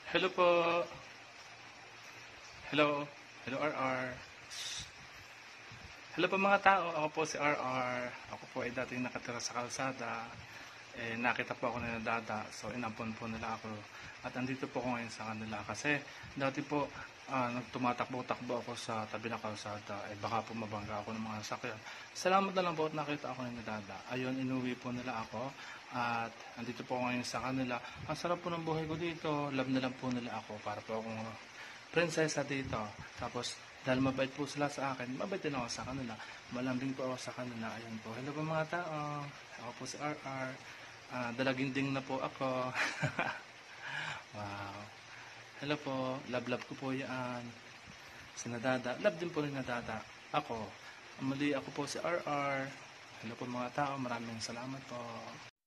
Hello po. Hello. Hello, RR. Hello po mga tao. Ako po si RR. Ako po ay dating nakatira sa kalsada. Nakita po ako nila dada. So, inampon po nila ako. At andito po ako ngayon sa kanila. Kasi, dati po, nagtumatakbo-takbo ako sa tabi ng kalsada. Baka po mabangga ako ng mga sakyan. Salamat na lang po at nakita ako nila dada. Ayun, inuwi po nila ako. At andito po ako ngayon sa kanila. Ang sarap po ng buhay ko dito. Love na lang po nila ako. Para po akong prinsesa dito. Tapos, dahil mabait po sila sa akin, mabait din ako sa kanila. Malambing po ako sa kanila. Ayan po. Hello po mga tao. Ako po si RR. Dalaginding na po ako. Wow. Hello po. Love ko po yan. Si Nadada. Love din po rin Nadada. Ako. Muli ako po si RR. Hello po mga tao. Maraming salamat po.